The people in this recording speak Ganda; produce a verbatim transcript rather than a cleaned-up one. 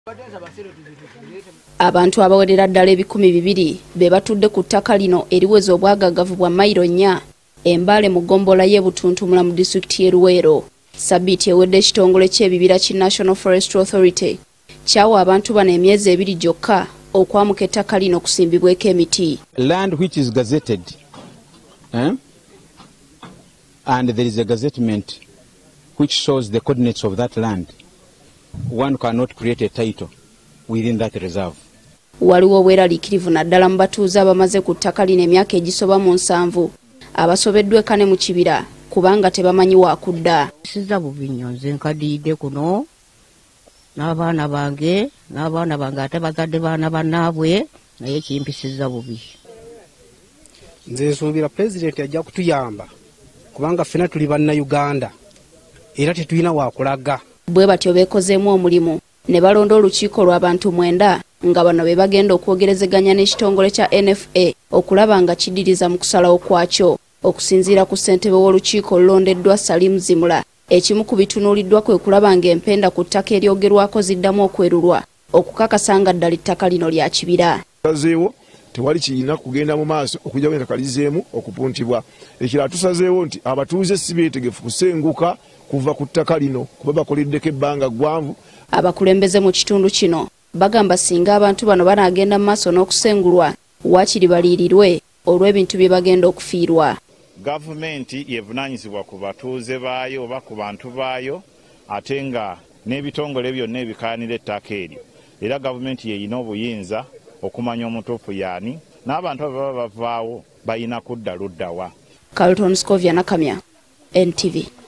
Abantu abawerera ddala ebikumi bibiri be batudde ku ttaka lino eriweza obwagaggavu bwa mayiro nnya Mbaale mu ggombolola y'e Butuntumula mu disitulikiti y'e Luweero. Sabbiiti ewedde ekitongole ky'ebibira ki National Forestry Authority kyawa abantu bano emyezi ebiri gyokka okwamuka ettaka lino okusimbibweko emiti. Land which is gazetted eh? And there is a gazettement which shows the coordinates of that land. One cannot create a title within that reserve. Waliwo obweraliikirivu naddala mu batuuze abamaze ku ttaka lino emyaka egisoba mu nsanvu abasobeddweka ne mu kibira kubanga tebamanyi wakudda. Siza bubi nnyo nze nkadiidde kuno n'abaana bange n'abaana bange ate bazadde baana bannaabwe naye kimpisiza bubi. Nze nsuubira pulezidenti ajja kutuyamba kubanga ffena tuli bannayuganda era tetulina wakulaga. Bwe batyo beekozeemu omulimu ne balonda olukiiko lw'abantu mwenda nga bano be bagenda okwogerezeganya n'ekitongole kya N F A okulaba nga kiddiriza mu kusalawo kwakyo. Okusinziira ku ssentebe w'olukiiko olulondeddwa Salimu Zimula, ekimu ku bitunuuliddwa kwe kulaba nga empenda ku ttaka eryogerwako ziddemu okwerurwa okukakasa nga ddala ettaka lino lya kibira. Tusazeewo tewali kirina kugenda mu maaso okujja ettaka lizeemu okupuntibwa. Ekirala tusazeewo nti abatuuze si beetegefu kusenguka kuva ku ttaka lino kuba bakoleddeko ebbanga ggwanvu. Abakulembeze mu kitundu kino bagamba singa abantu bano banaagenda mu maaso n'okusengulwa waakiri baliirirwe olw'ebintu bye bagenda okufiirwa. Gavumenti yevunaanyizibwa ku batuuze baayo oba ku bantu baayo ate nga n'ebitongole byonna ebikaanira ettaka eryo. Era gavumenti yeyina obuyinza okumanya omutuufu yaani n'abantu ababa bavaawo balina kudda luddawa. Carlton Scovia Nakamya, N T V.